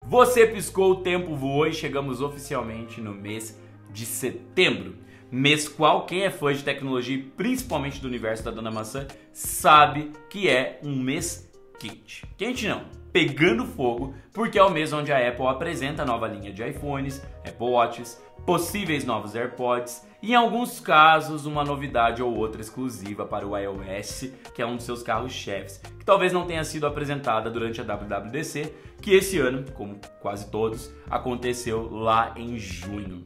Você piscou, o tempo voou e chegamos oficialmente no mês de setembro. Mês qual quem é fã de tecnologia e principalmente do universo da Dona Maçã sabe que é um mês quente. Quente não, pegando fogo, porque é o mês onde a Apple apresenta a nova linha de iPhones, Apple Watches, possíveis novos AirPods e em alguns casos uma novidade ou outra exclusiva para o iOS, que é um dos seus carros-chefes, que talvez não tenha sido apresentada durante a WWDC, que esse ano, como quase todos, aconteceu lá em junho.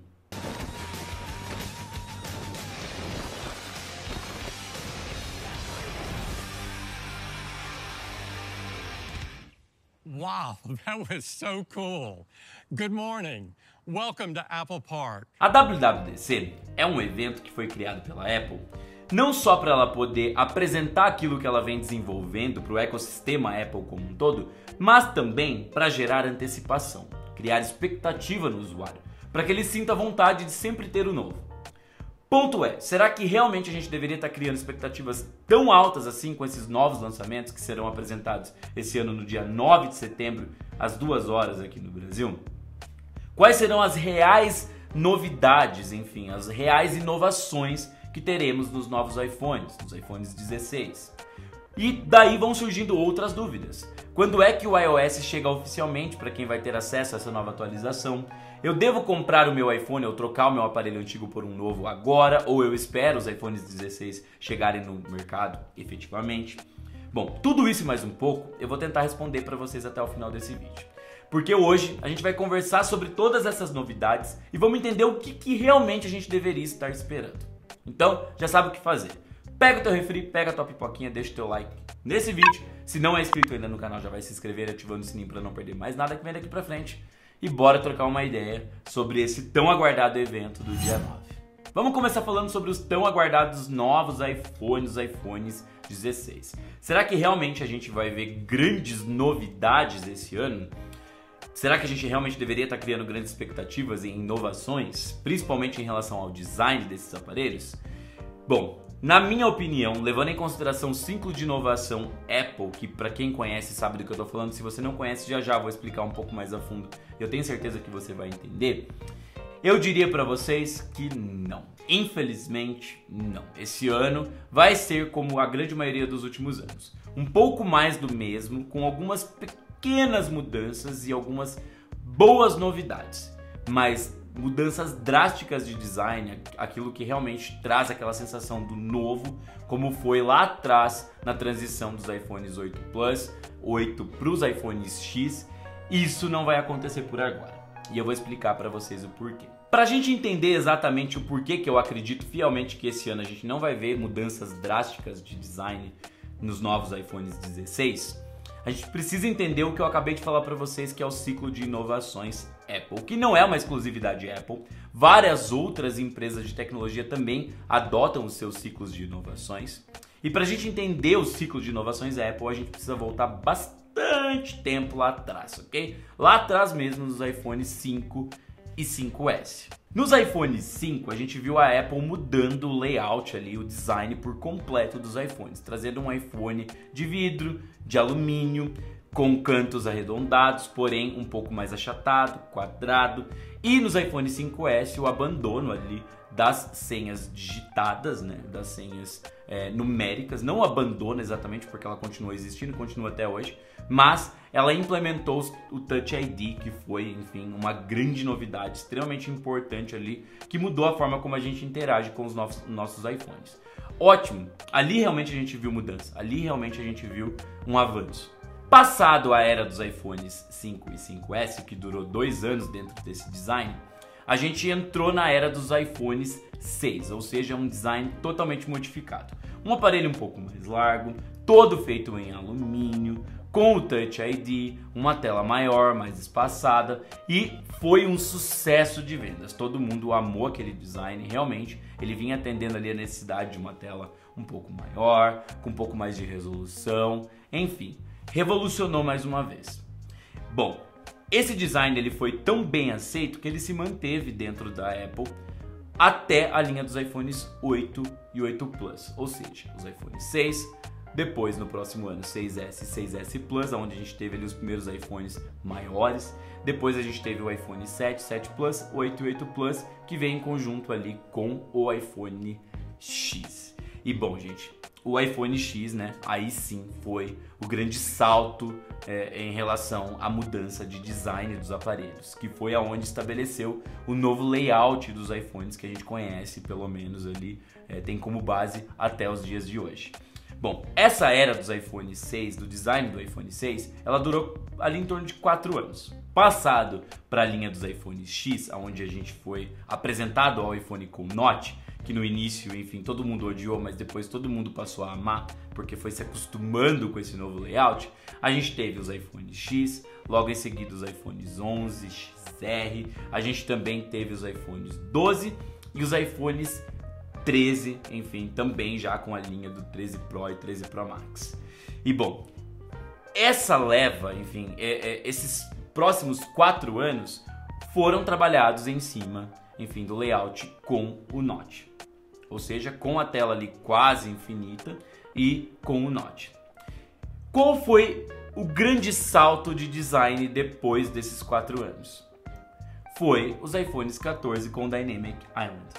Wow, that was so cool. Good morning. Welcome to Apple Park. A WWDC é um evento que foi criado pela Apple não só para ela poder apresentar aquilo que ela vem desenvolvendo para o ecossistema Apple como um todo, mas também para gerar antecipação, criar expectativa no usuário, para que ele sinta vontade de sempre ter o novo. Ponto é, será que realmente a gente deveria estar criando expectativas tão altas assim com esses novos lançamentos que serão apresentados esse ano no dia 9 de setembro, às 2 horas aqui no Brasil? Quais serão as reais novidades, enfim, as reais inovações que teremos nos novos iPhones, nos iPhones 16? E daí vão surgindo outras dúvidas. Quando é que o iOS chega oficialmente para quem vai ter acesso a essa nova atualização? Eu devo comprar o meu iPhone ou trocar o meu aparelho antigo por um novo agora? Ou eu espero os iPhones 16 chegarem no mercado efetivamente? Bom, tudo isso e mais um pouco eu vou tentar responder para vocês até o final desse vídeo. Porque hoje a gente vai conversar sobre todas essas novidades e vamos entender o que realmente a gente deveria estar esperando. Então, já sabe o que fazer. Pega o teu refri, pega a tua pipoquinha, deixa o teu like nesse vídeo. Se não é inscrito ainda no canal, já vai se inscrever ativando o sininho para não perder mais nada que vem daqui pra frente. E bora trocar uma ideia sobre esse tão aguardado evento do dia 9. Vamos começar falando sobre os tão aguardados novos iPhones, os iPhones 16. Será que realmente a gente vai ver grandes novidades esse ano? Será que a gente realmente deveria estar criando grandes expectativas e inovações, principalmente em relação ao design desses aparelhos? Bom, na minha opinião, levando em consideração o ciclo de inovação Apple, que para quem conhece sabe do que eu estou falando, se você não conhece já vou explicar um pouco mais a fundo, eu tenho certeza que você vai entender, eu diria para vocês que não. Infelizmente, não. Esse ano vai ser como a grande maioria dos últimos anos. Um pouco mais do mesmo, com algumas pequenas mudanças e algumas boas novidades, mas mudanças drásticas de design, aquilo que realmente traz aquela sensação do novo, como foi lá atrás na transição dos iPhones 8 Plus, 8 para os iPhones X, isso não vai acontecer por agora. E eu vou explicar para vocês o porquê. Para a gente entender exatamente o porquê que eu acredito fielmente que esse ano a gente não vai ver mudanças drásticas de design nos novos iPhones 16, a gente precisa entender o que eu acabei de falar para vocês, que é o ciclo de inovações Apple, que não é uma exclusividade Apple. Várias outras empresas de tecnologia também adotam os seus ciclos de inovações. E para a gente entender o ciclo de inovações Apple, a gente precisa voltar bastante tempo lá atrás, ok? Lá atrás mesmo, nos iPhones 5 e 5S. Nos iPhones 5, a gente viu a Apple mudando o layout ali, o design por completo dos iPhones, trazendo um iPhone de vidro, de alumínio, com cantos arredondados, porém um pouco mais achatado, quadrado. E nos iPhone 5S, o abandono ali das senhas digitadas, né, das senhas numéricas, não o abandono exatamente porque ela continua existindo, continua até hoje, mas ela implementou o Touch ID, que foi, enfim, uma grande novidade, extremamente importante ali, que mudou a forma como a gente interage com os nossos iPhones. Ótimo, ali realmente a gente viu mudança, ali realmente a gente viu um avanço. Passado a era dos iPhones 5 e 5S, que durou 2 anos dentro desse design, a gente entrou na era dos iPhones 6, ou seja, um design totalmente modificado. Um aparelho um pouco mais largo, todo feito em alumínio, com o Touch ID, uma tela maior, mais espaçada, e foi um sucesso de vendas. Todo mundo amou aquele design, realmente ele vinha atendendo ali a necessidade de uma tela um pouco maior, com um pouco mais de resolução, enfim, revolucionou mais uma vez. Bom, esse design ele foi tão bem aceito que ele se manteve dentro da Apple até a linha dos iPhones 8 e 8 Plus, ou seja, os iPhones 6, Depois, no próximo ano, 6S e 6S Plus, onde a gente teve ali os primeiros iPhones maiores. Depois a gente teve o iPhone 7, 7 Plus, 8 e 8 Plus, que vem em conjunto ali com o iPhone X. E bom, gente, o iPhone X, né, aí sim foi o grande salto em relação à mudança de design dos aparelhos, que foi aonde estabeleceu o novo layout dos iPhones que a gente conhece, pelo menos ali, tem como base até os dias de hoje. Bom, essa era dos iPhone 6, do design do iPhone 6, ela durou ali em torno de 4 anos. Passado para a linha dos iPhones X, onde a gente foi apresentado ao iPhone com Notch, que no início, enfim, todo mundo odiou, mas depois todo mundo passou a amar, porque foi se acostumando com esse novo layout. A gente teve os iPhones X, logo em seguida os iPhones 11, XR, a gente também teve os iPhones 12 e os iPhones 13, enfim, também já com a linha do 13 Pro e 13 Pro Max. E bom, essa leva, enfim, esses próximos 4 anos foram trabalhados em cima, enfim, do layout com o Notch. Ou seja, com a tela ali quase infinita e com o Notch. Qual foi o grande salto de design depois desses 4 anos? Foi os iPhones 14 com Dynamic Island.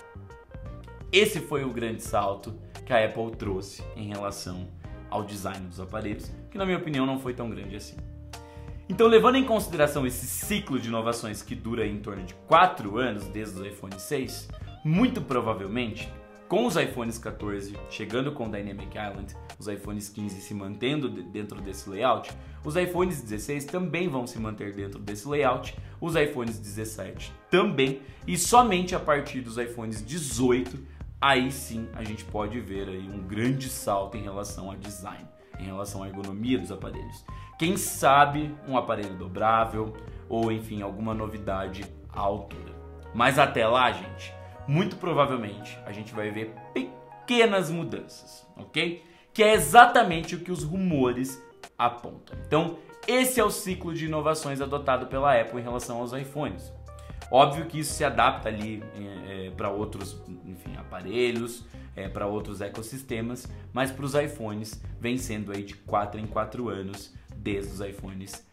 Esse foi o grande salto que a Apple trouxe em relação ao design dos aparelhos, que na minha opinião não foi tão grande assim. Então, levando em consideração esse ciclo de inovações que dura em torno de 4 anos desde os iPhone 6, muito provavelmente, com os iPhones 14 chegando com Dynamic Island, os iPhones 15 se mantendo dentro desse layout, os iPhones 16 também vão se manter dentro desse layout, os iPhones 17 também, e somente a partir dos iPhones 18, aí sim a gente pode ver aí um grande salto em relação a design, em relação à ergonomia dos aparelhos. Quem sabe um aparelho dobrável ou enfim alguma novidade à altura. Mas até lá, gente, muito provavelmente a gente vai ver pequenas mudanças, ok? Que é exatamente o que os rumores apontam. Então, esse é o ciclo de inovações adotado pela Apple em relação aos iPhones. Óbvio que isso se adapta ali para outros, enfim, aparelhos, para outros ecossistemas, mas para os iPhones vem sendo aí de 4 em 4 anos desde os iPhones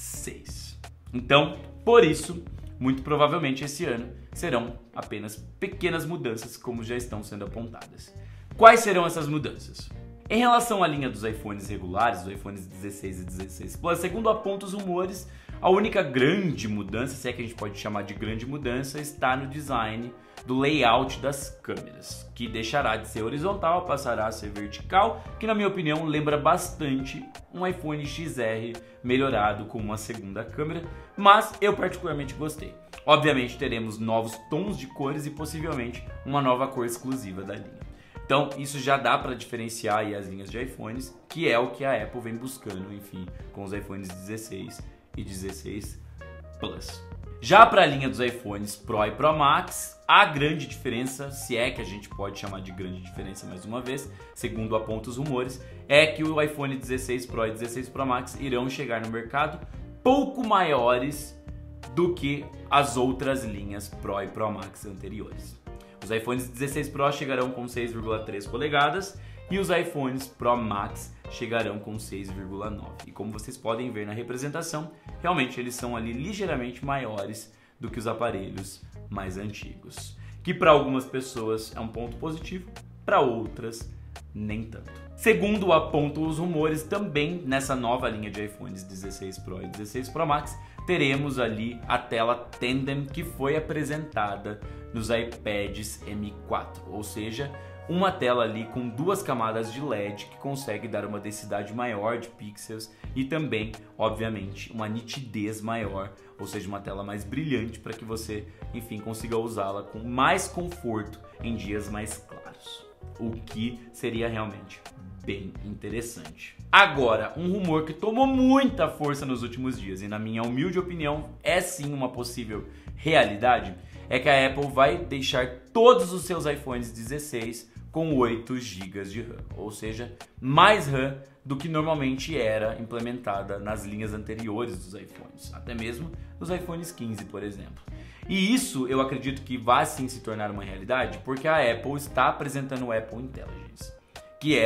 6. Então, por isso, muito provavelmente esse ano serão apenas pequenas mudanças como já estão sendo apontadas. Quais serão essas mudanças? Em relação à linha dos iPhones regulares, os iPhones 16 e 16 Plus, segundo apontam os rumores, a única grande mudança, se é que a gente pode chamar de grande mudança, está no design do layout das câmeras, que deixará de ser horizontal, passará a ser vertical, que na minha opinião lembra bastante um iPhone XR melhorado com uma segunda câmera, mas eu particularmente gostei. Obviamente teremos novos tons de cores e possivelmente uma nova cor exclusiva da linha. Então isso já dá para diferenciar aí as linhas de iPhones, que é o que a Apple vem buscando, enfim, com os iPhones 16 e 16 Plus. Já para a linha dos iPhones Pro e Pro Max, a grande diferença, se é que a gente pode chamar de grande diferença mais uma vez, segundo apontam os rumores, é que o iPhone 16 Pro e 16 Pro Max irão chegar no mercado pouco maiores do que as outras linhas Pro e Pro Max anteriores. Os iPhones 16 Pro chegarão com 6,3 polegadas e os iPhones Pro Max chegarão com 6,9. E como vocês podem ver na representação, realmente eles são ali ligeiramente maiores do que os aparelhos mais antigos. Que para algumas pessoas é um ponto positivo, para outras nem tanto. Segundo apontam os rumores, também nessa nova linha de iPhones 16 Pro e 16 Pro Max, teremos ali a tela Tandem que foi apresentada nos iPads M4, ou seja, uma tela ali com 2 camadas de LED que consegue dar uma densidade maior de pixels e também, obviamente, uma nitidez maior, ou seja, uma tela mais brilhante para que você, enfim, consiga usá-la com mais conforto em dias mais claros, o que seria realmente bem interessante. Agora, um rumor que tomou muita força nos últimos dias e na minha humilde opinião é sim uma possível realidade, é que a Apple vai deixar todos os seus iPhones 16 com 8 GB de RAM, ou seja, mais RAM do que normalmente era implementada nas linhas anteriores dos iPhones, até mesmo nos iPhones 15, por exemplo. E isso eu acredito que vai sim se tornar uma realidade porque a Apple está apresentando o Apple Intelligence, que é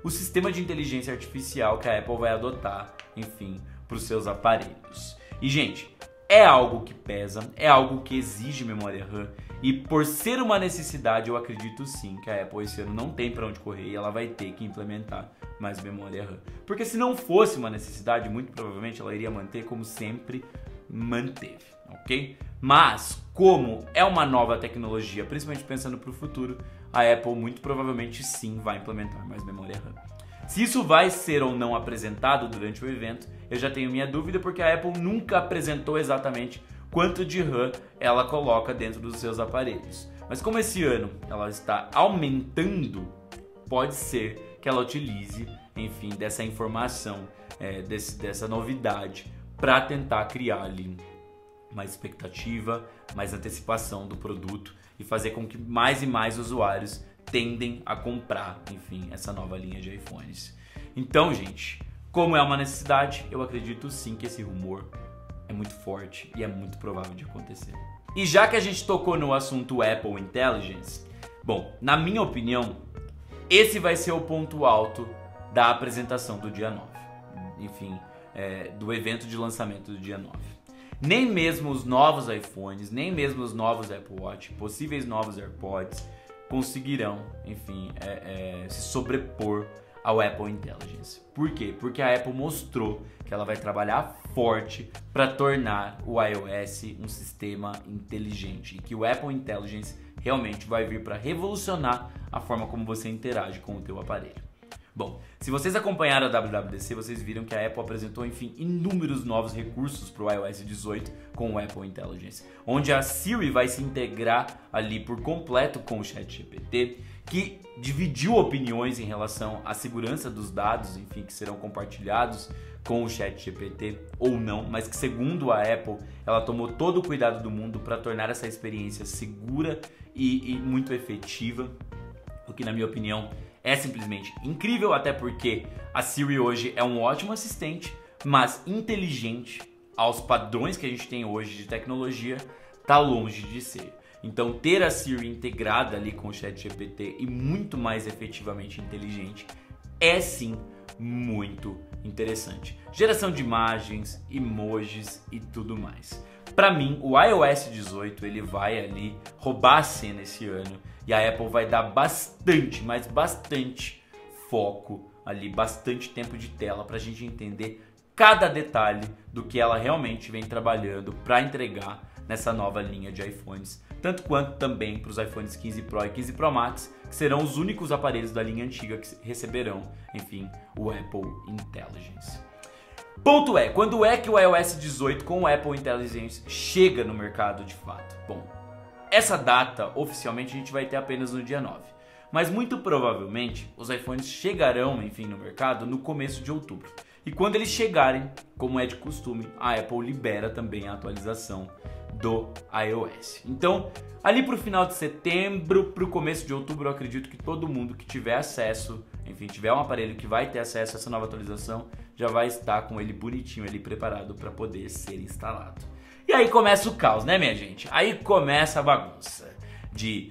o sistema de inteligência artificial que a Apple vai adotar, enfim, para os seus aparelhos. E, gente, é algo que pesa, é algo que exige memória RAM, e por ser uma necessidade, eu acredito sim que a Apple esse ano não tem para onde correr e ela vai ter que implementar mais memória RAM. Porque se não fosse uma necessidade, muito provavelmente ela iria manter como sempre manteve, ok? Mas, como é uma nova tecnologia, principalmente pensando para o futuro, a Apple muito provavelmente sim vai implementar mais memória RAM. Se isso vai ser ou não apresentado durante o evento, eu já tenho minha dúvida, porque a Apple nunca apresentou exatamente quanto de RAM ela coloca dentro dos seus aparelhos. Mas como esse ano ela está aumentando, pode ser que ela utilize, enfim, dessa informação, dessa novidade, para tentar criar ali mais expectativa, mais antecipação do produto e fazer com que mais e mais usuários tendem a comprar, enfim, essa nova linha de iPhones. Então, gente, como é uma necessidade, eu acredito sim que esse rumor é muito forte e é muito provável de acontecer. E já que a gente tocou no assunto Apple Intelligence, bom, na minha opinião, esse vai ser o ponto alto da apresentação do dia 9. Enfim, do evento de lançamento do dia 9. Nem mesmo os novos iPhones, nem mesmo os novos Apple Watch, possíveis novos AirPods, conseguirão, enfim, se sobrepor ao Apple Intelligence. Por quê? Porque a Apple mostrou que ela vai trabalhar forte para tornar o iOS um sistema inteligente e que o Apple Intelligence realmente vai vir para revolucionar a forma como você interage com o teu aparelho. Bom, se vocês acompanharam a WWDC, vocês viram que a Apple apresentou, enfim, inúmeros novos recursos para o iOS 18 com o Apple Intelligence, onde a Siri vai se integrar ali por completo com o ChatGPT, que dividiu opiniões em relação à segurança dos dados, enfim, que serão compartilhados com o ChatGPT ou não, mas que, segundo a Apple, ela tomou todo o cuidado do mundo para tornar essa experiência segura e muito efetiva, o que, na minha opinião, é simplesmente incrível, até porque a Siri hoje é um ótimo assistente, mas inteligente aos padrões que a gente tem hoje de tecnologia, tá longe de ser. Então, ter a Siri integrada ali com o ChatGPT e muito mais efetivamente inteligente é sim muito interessante. Geração de imagens, emojis e tudo mais. Para mim, o iOS 18 ele vai ali roubar a cena esse ano e a Apple vai dar bastante, mas bastante foco ali, bastante tempo de tela para a gente entender cada detalhe do que ela realmente vem trabalhando para entregar nessa nova linha de iPhones, tanto quanto também para os iPhones 15 Pro e 15 Pro Max, que serão os únicos aparelhos da linha antiga que receberão, enfim, o Apple Intelligence. Ponto é, quando é que o iOS 18 com o Apple Intelligence chega no mercado de fato? Bom, essa data oficialmente a gente vai ter apenas no dia 9, mas muito provavelmente os iPhones chegarão, enfim, no mercado no começo de outubro. E quando eles chegarem, como é de costume, a Apple libera também a atualização do iOS. Então, ali para o final de setembro, para o começo de outubro, eu acredito que todo mundo que tiver acesso, enfim, tiver um aparelho que vai ter acesso a essa nova atualização, já vai estar com ele bonitinho, ali preparado para poder ser instalado. E aí começa o caos, né, minha gente? Aí começa a bagunça de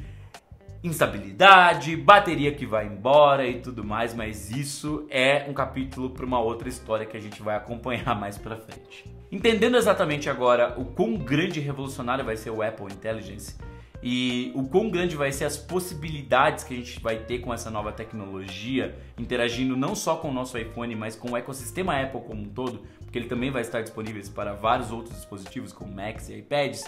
instabilidade, bateria que vai embora e tudo mais, mas isso é um capítulo para uma outra história que a gente vai acompanhar mais para frente. Entendendo exatamente agora o quão grande e revolucionário vai ser o Apple Intelligence e o quão grande vai ser as possibilidades que a gente vai ter com essa nova tecnologia, interagindo não só com o nosso iPhone, mas com o ecossistema Apple como um todo, porque ele também vai estar disponível para vários outros dispositivos como Macs e iPads.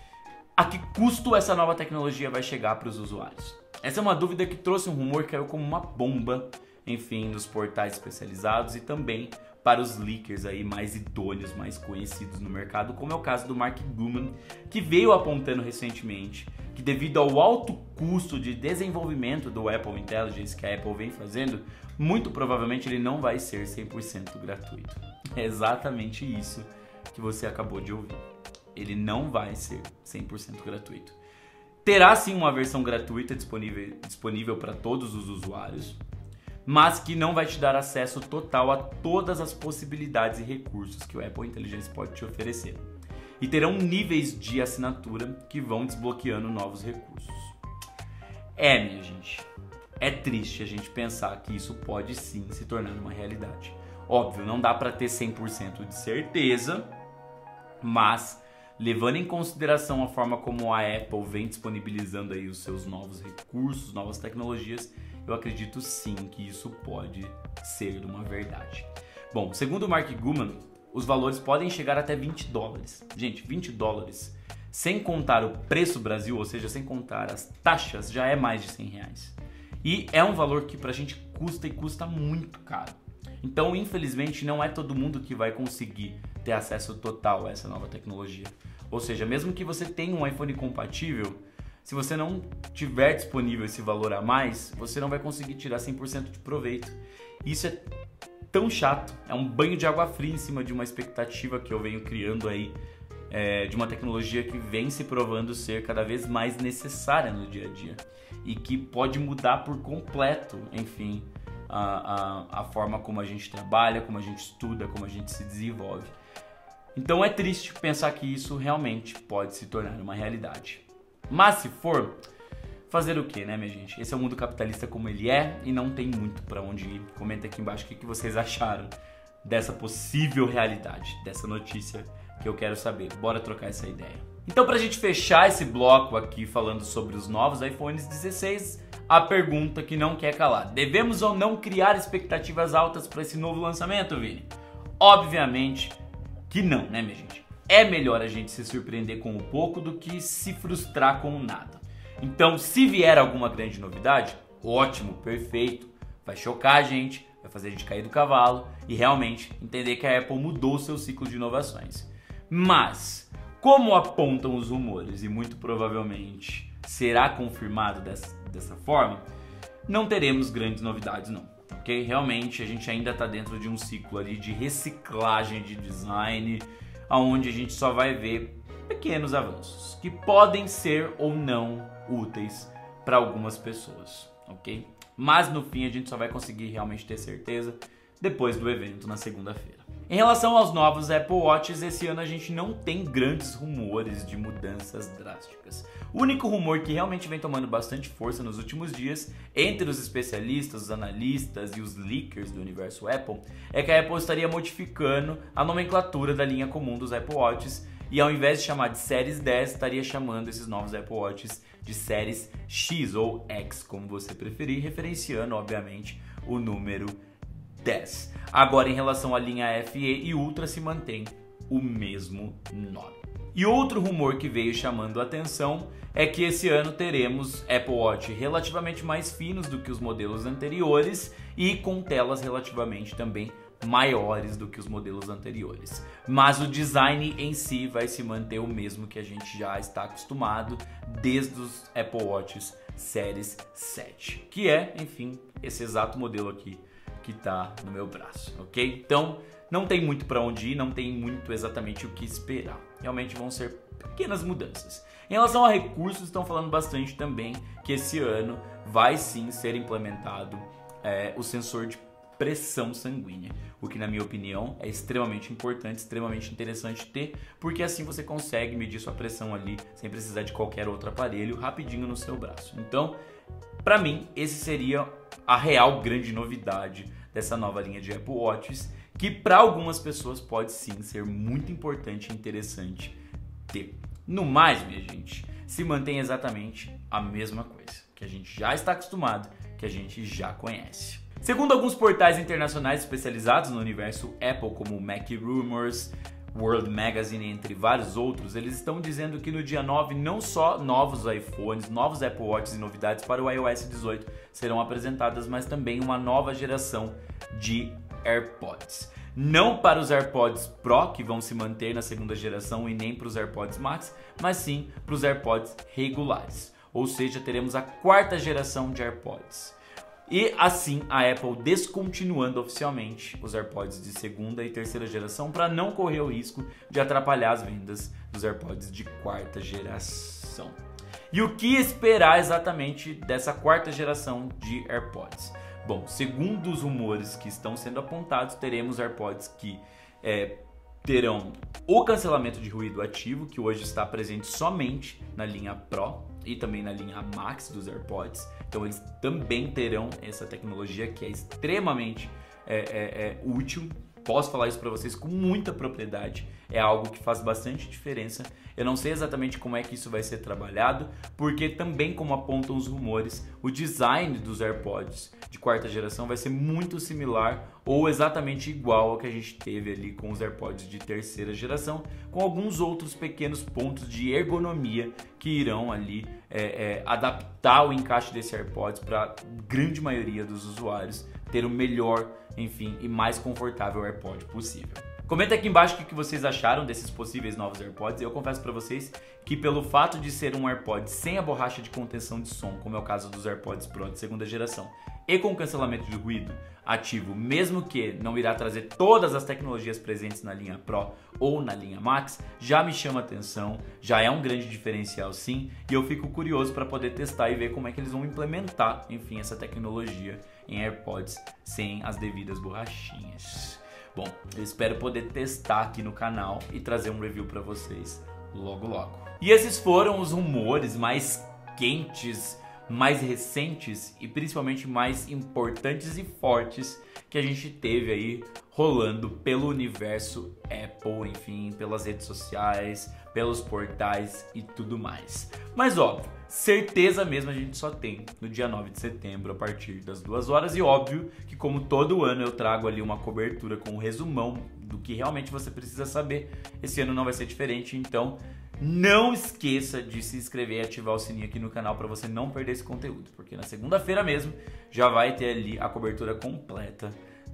A que custo essa nova tecnologia vai chegar para os usuários? Essa é uma dúvida que trouxe um rumor que caiu como uma bomba, enfim, nos portais especializados e também para os leakers aí mais idôneos, mais conhecidos no mercado, como é o caso do Mark Gurman, que veio apontando recentemente que devido ao alto custo de desenvolvimento do Apple Intelligence que a Apple vem fazendo, muito provavelmente ele não vai ser 100% gratuito. É exatamente isso que você acabou de ouvir. Ele não vai ser 100% gratuito. Terá sim uma versão gratuita disponível para todos os usuários, mas que não vai te dar acesso total a todas as possibilidades e recursos que o Apple Intelligence pode te oferecer. E terão níveis de assinatura que vão desbloqueando novos recursos. Minha gente, é triste a gente pensar que isso pode sim se tornar uma realidade. Óbvio, não dá para ter 100% de certeza, mas levando em consideração a forma como a Apple vem disponibilizando aí os seus novos recursos, novas tecnologias, eu acredito sim que isso pode ser uma verdade. Bom, segundo o Mark Gurman, os valores podem chegar até $20. Gente, $20, sem contar o preço Brasil, ou seja, sem contar as taxas, já é mais de R$100. E é um valor que pra gente custa e custa muito caro. Então, infelizmente, não é todo mundo que vai conseguir ter acesso total a essa nova tecnologia. Ou seja, mesmo que você tenha um iPhone compatível, se você não tiver disponível esse valor a mais, você não vai conseguir tirar 100% de proveito. Isso é tão chato, é um banho de água fria em cima de uma expectativa que eu venho criando aí, de uma tecnologia que vem se provando ser cada vez mais necessária no dia a dia e que pode mudar por completo, enfim, a forma como a gente trabalha, como a gente estuda, como a gente se desenvolve. Então é triste pensar que isso realmente pode se tornar uma realidade. Mas se for, fazer o que, né, minha gente? Esse é o mundo capitalista como ele é e não tem muito pra onde ir. Comenta aqui embaixo o que vocês acharam dessa possível realidade, dessa notícia que eu quero saber. Bora trocar essa ideia. Então, pra gente fechar esse bloco aqui falando sobre os novos iPhones 16, a pergunta que não quer calar: devemos ou não criar expectativas altas para esse novo lançamento, Vini? Obviamente que não, né, minha gente? É melhor a gente se surpreender com o pouco do que se frustrar com o nada. Então, se vier alguma grande novidade, ótimo, perfeito, vai chocar a gente, vai fazer a gente cair do cavalo e realmente entender que a Apple mudou o seu ciclo de inovações. Mas, como apontam os rumores e muito provavelmente será confirmado dessa forma, não teremos grandes novidades não, ok? Realmente a gente ainda está dentro de um ciclo ali de reciclagem de design, onde a gente só vai ver pequenos avanços que podem ser ou não úteis para algumas pessoas, ok? Mas no fim a gente só vai conseguir realmente ter certeza depois do evento na segunda-feira. Em relação aos novos Apple Watches, esse ano a gente não tem grandes rumores de mudanças drásticas. O único rumor que realmente vem tomando bastante força nos últimos dias, entre os especialistas, os analistas e os leakers do universo Apple, é que a Apple estaria modificando a nomenclatura da linha comum dos Apple Watches e ao invés de chamar de séries 10, estaria chamando esses novos Apple Watches de séries X ou X, como você preferir, referenciando, obviamente, o número 10. Agora, em relação à linha FE e Ultra, se mantém o mesmo nome. E outro rumor que veio chamando a atenção é que esse ano teremos Apple Watch relativamente mais finos do que os modelos anteriores e com telas relativamente também maiores do que os modelos anteriores. Mas o design em si vai se manter o mesmo que a gente já está acostumado desde os Apple Watches Series 7, que é, enfim, esse exato modelo aqui que tá no meu braço, ok? Então, não tem muito para onde ir, não tem muito exatamente o que esperar. Realmente vão ser pequenas mudanças. Em relação a recursos, estão falando bastante também que esse ano vai sim ser implementado o sensor de pressão sanguínea, o que na minha opinião é extremamente importante, extremamente interessante ter, porque assim você consegue medir sua pressão ali sem precisar de qualquer outro aparelho rapidinho no seu braço. Então, para mim, esse seria a real grande novidade dessa nova linha de Apple Watches, que para algumas pessoas pode sim ser muito importante e interessante ter. No mais, minha gente, se mantém exatamente a mesma coisa, que a gente já está acostumado, que a gente já conhece. Segundo alguns portais internacionais especializados no universo Apple, como Mac Rumors, World Magazine, entre vários outros, eles estão dizendo que no dia 9 não só novos iPhones, novos Apple Watches e novidades para o iOS 18 serão apresentadas, mas também uma nova geração de AirPods. Não para os AirPods Pro, que vão se manter na segunda geração, e nem para os AirPods Max, mas sim para os AirPods regulares. Ou seja, teremos a quarta geração de AirPods. E assim a Apple descontinuando oficialmente os AirPods de segunda e terceira geração para não correr o risco de atrapalhar as vendas dos AirPods de quarta geração. E o que esperar exatamente dessa quarta geração de AirPods? Bom, segundo os rumores que estão sendo apontados, teremos AirPods que terão o cancelamento de ruído ativo, que hoje está presente somente na linha Pro e também na linha Max dos AirPods. Então eles também terão essa tecnologia que é extremamente útil. Posso falar isso para vocês com muita propriedade. É algo que faz bastante diferença. Eu não sei exatamente como é que isso vai ser trabalhado, porque também, como apontam os rumores, o design dos AirPods de quarta geração vai ser muito similar ou exatamente igual ao que a gente teve ali com os AirPods de terceira geração, com alguns outros pequenos pontos de ergonomia que irão ali adaptar o encaixe desse AirPods para a grande maioria dos usuários ter o melhor, enfim, e mais confortável AirPod possível. Comenta aqui embaixo o que vocês acharam desses possíveis novos AirPods. Eu confesso para vocês que pelo fato de ser um AirPod sem a borracha de contenção de som, como é o caso dos AirPods Pro de segunda geração, e com cancelamento de ruído ativo, mesmo que não irá trazer todas as tecnologias presentes na linha Pro ou na linha Max, já me chama atenção, já é um grande diferencial sim, e eu fico curioso para poder testar e ver como é que eles vão implementar, enfim, essa tecnologia em AirPods sem as devidas borrachinhas. Bom, eu espero poder testar aqui no canal e trazer um review para vocês logo logo. E esses foram os rumores mais quentes, mais recentes e principalmente mais importantes e fortes que a gente teve aí rolando pelo universo Apple, enfim, pelas redes sociais, pelos portais e tudo mais. Mas óbvio, certeza mesmo a gente só tem no dia 9 de setembro a partir das 2 horas e óbvio que como todo ano eu trago ali uma cobertura com um resumão do que realmente você precisa saber. Esse ano não vai ser diferente, então não esqueça de se inscrever e ativar o sininho aqui no canal para você não perder esse conteúdo, porque na segunda-feira mesmo já vai ter ali a cobertura completa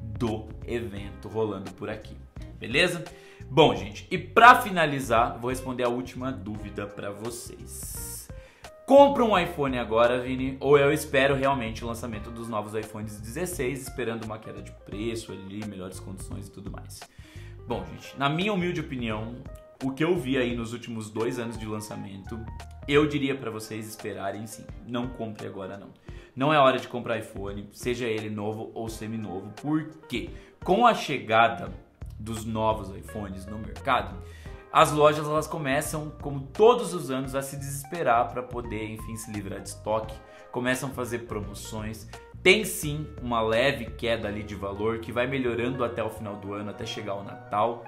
do evento rolando por aqui, beleza? Bom, gente, e para finalizar, eu vou responder a última dúvida para vocês. Compra um iPhone agora, Vini, ou eu espero realmente o lançamento dos novos iPhones 16, esperando uma queda de preço ali, melhores condições e tudo mais? Bom, gente, na minha humilde opinião, o que eu vi aí nos últimos 2 anos de lançamento, eu diria para vocês esperarem sim. Não compre agora não. Não é hora de comprar iPhone, seja ele novo ou seminovo, porque com a chegada dos novos iPhones no mercado, as lojas elas começam, como todos os anos, a se desesperar para poder, enfim, se livrar de estoque, começam a fazer promoções. Tem sim uma leve queda ali de valor que vai melhorando até o final do ano, até chegar ao Natal.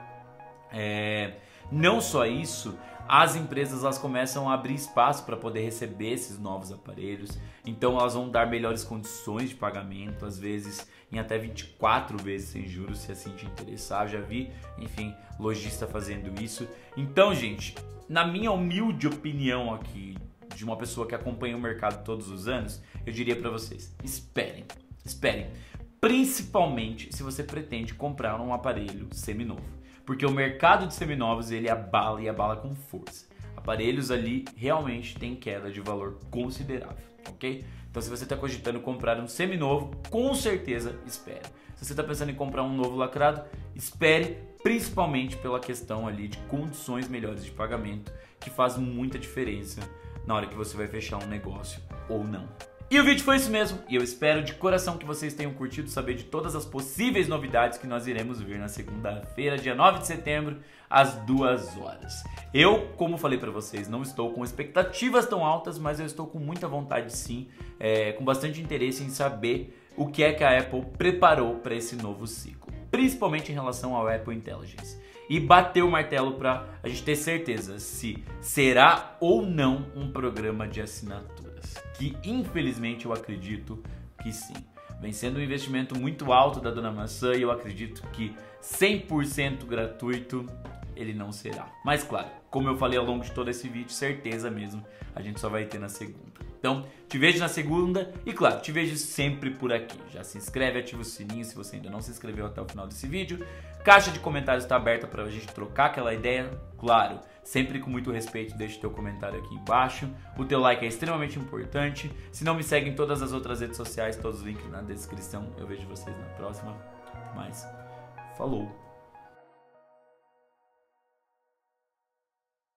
Não só isso, as empresas elas começam a abrir espaço para poder receber esses novos aparelhos, então elas vão dar melhores condições de pagamento, às vezes em até 24 vezes sem juros, se assim te interessar. Eu já vi, enfim, lojista fazendo isso. Então, gente, na minha humilde opinião aqui, de uma pessoa que acompanha o mercado todos os anos, eu diria para vocês, esperem, principalmente se você pretende comprar um aparelho seminovo. Porque o mercado de seminovos ele abala e abala com força. Aparelhos ali realmente tem queda de valor considerável, ok? Então se você está cogitando comprar um seminovo, com certeza espere. Se você está pensando em comprar um novo lacrado, espere, principalmente pela questão ali de condições melhores de pagamento, que faz muita diferença na hora que você vai fechar um negócio ou não. E o vídeo foi isso mesmo, e eu espero de coração que vocês tenham curtido saber de todas as possíveis novidades que nós iremos ver na segunda-feira, dia 9 de setembro, às 2 horas. Eu, como falei pra vocês, não estou com expectativas tão altas, mas eu estou com muita vontade sim, com bastante interesse em saber o que é que a Apple preparou para esse novo ciclo, principalmente em relação ao Apple Intelligence. E bater o martelo para a gente ter certeza se será ou não um programa de assinaturas, que infelizmente eu acredito que sim. Vem sendo um investimento muito alto da Dona Maçã e eu acredito que 100% gratuito ele não será. Mas claro, como eu falei ao longo de todo esse vídeo, certeza mesmo, a gente só vai ter na segunda. Então, te vejo na segunda e claro, te vejo sempre por aqui. Já se inscreve, ativa o sininho se você ainda não se inscreveu até o final desse vídeo. Caixa de comentários está aberta para a gente trocar aquela ideia. Claro, sempre com muito respeito, deixa o teu comentário aqui embaixo. O teu like é extremamente importante. Se não me segue em todas as outras redes sociais, todos os links na descrição. Eu vejo vocês na próxima. Mas, falou!